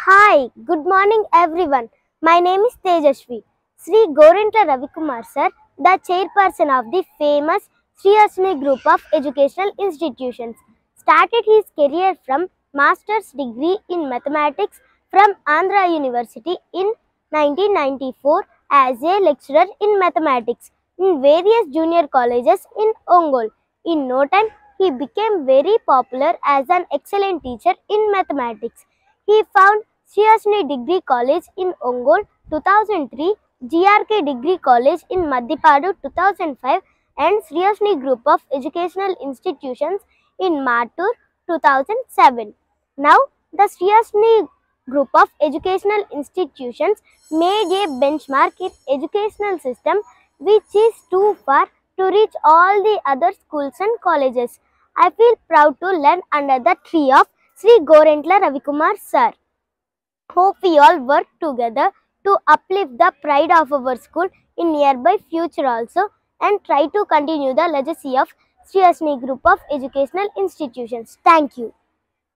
Hi, good morning everyone. My name is Tejashvi. Sri Gorentla Ravikumar sir, the chairperson of the famous Sri Ashwini Group of Educational Institutions, started his career from master's degree in mathematics from Andhra University in 1994 as a lecturer in mathematics in various junior colleges in Ongole. In no time, he became very popular as an excellent teacher in mathematics. He found Sri Ashwini Degree College in Ongole 2003, GRK Degree College in Madhipadu 2005 and Sri Ashwini Group of Educational Institutions in Mattur 2007. Now, the Sri Ashwini Group of Educational Institutions made a benchmark in educational system which is too far to reach all the other schools and colleges. I feel proud to learn under the tree of Sri Gorentla Ravikumar sir. Hope we all work together to uplift the pride of our school in nearby future also and try to continue the legacy of Sri Ashwini Group of Educational Institutions. Thank you.